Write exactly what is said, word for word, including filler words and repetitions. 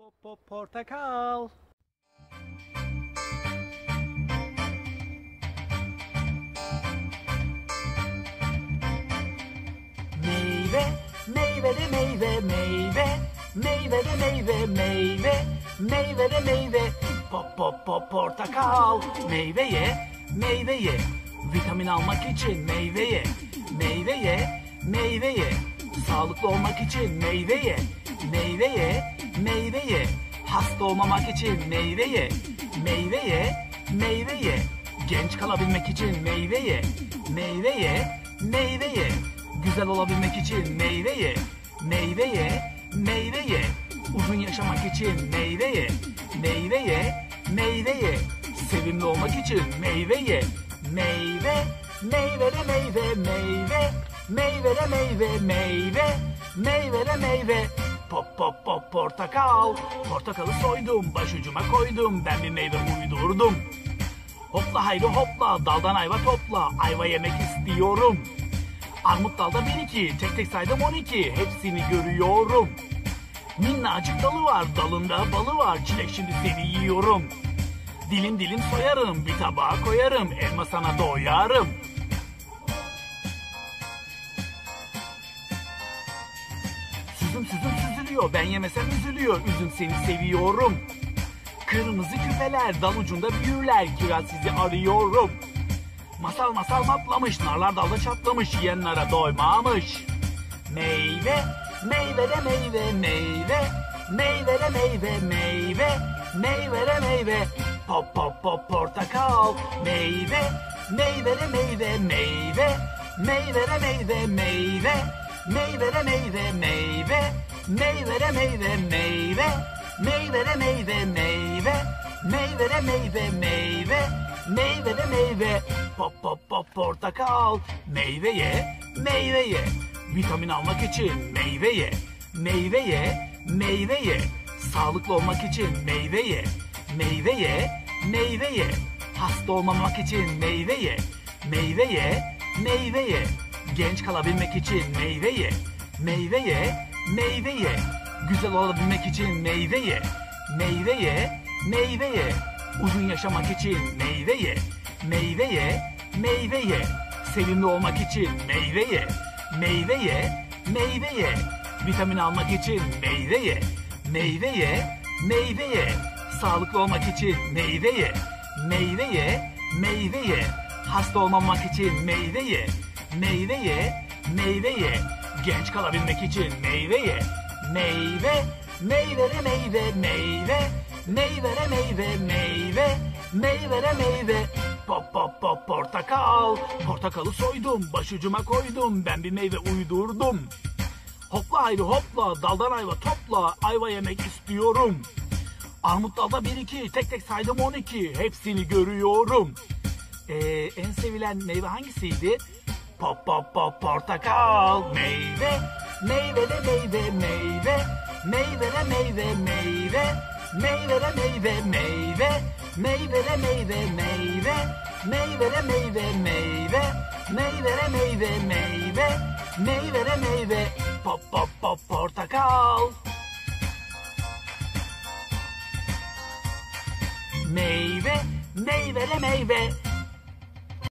Pop pop portakal. Meyve, meyve de meyve, meyve, meyve de meyve, meyve, meyve de meyve. Pop pop pop portakal. Meyve ye, meyve ye. Vitamin almak için meyve ye, meyve ye, meyve ye. Sağlıklı olmak için meyve ye, meyve ye, meyve ye. Hasta olmamak için meyve ye, meyve ye, meyve ye. Genç kalabilmek için meyve ye, meyve ye, meyve ye. Güzel olabilmek için meyve ye, meyve ye, meyve ye. Uzun yaşamak için meyve ye, meyve ye, meyve ye. Sevimli olmak için meyve ye, meyve, meyve de meyve, meyve, meyve de meyve, meyve, meyve de meyve. Pop pop pop portakal. Portakalı soydum, başucuma koydum, ben bir meyve uydurdum. Hopla haydi hopla, daldan ayva topla, ayva yemek istiyorum. Armut dalda bir iki, tek tek saydım on iki, hepsini görüyorum. Minnacık dalı var, dalında balı var, çilek şimdi seni yiyorum. Dilim dilim soyarım, bir tabağa koyarım, elma sana doyarım. Süzüm süzüm süzülüyor, ben yemesem üzülüyor, üzüm seni seviyorum. Kırmızı küpeler, dal ucunda büyürler, kiraz sizi arıyorum. Masal masal matlamış, narlar dalda çatlamış, yiyenlere doymamış. Meyve, meyve de meyve, meyve, meyve de meyve, meyve, meyve de meyve. Pop pop pop portakal. Meyve, meyve de meyve, meyve, meyve de meyve, meyve, meyve de meyve, meyve, meyve de meyve, meyve, meyve de meyve, meyve, meyve de meyve, meyve, meyve de meyve. Pop pop pop portakal. Meyve ye, meyve ye. Vitamin almak için meyve ye, meyve ye, meyve ye. Sağlıklı olmak için meyve ye, meyve ye, meyve ye. Hasta olmamak için meyve ye, meyve ye, meyve ye. Genç kalabilmek için meyve ye, meyve ye, meyve ye. Güzel olabilmek için meyve ye, meyve ye, meyve ye. Uzun yaşamak için meyve ye, meyve ye, meyve ye. Sevimli olmak için meyve ye, meyve ye, meyve ye. Vitamin almak için meyve ye, meyve ye, meyve ye. Sağlıklı olmak için meyve ye, meyve ye, meyve ye. Hasta olmamak için meyve ye, meyve ye, meyve ye. Genç kalabilmek için meyve ye, meyve, meyve de meyve, meyve, meyve de meyve, meyve, meyve de meyve. Pop pop pop portakal. Portakalı soydum, başucuma koydum, ben bir meyve uydurdum. Hopla haydi hopla, daldan ayva topla, ayva yemek istiyorum. Armut dalda bir iki, tek tek saydım on iki, hepsini görüyorum. Ee, en sevilen meyve hangisiydi? Pop pop pop portakal. Meyve, meyve de meyve, meyve, meyve de meyve, meyve, meyve de meyve, meyve, meyve de meyve, meyve, meyve de meyve, meyve, meyve de meyve, meyve, meyve de meyve. Pop pop pop portakal. Meyve, meyve de meyve,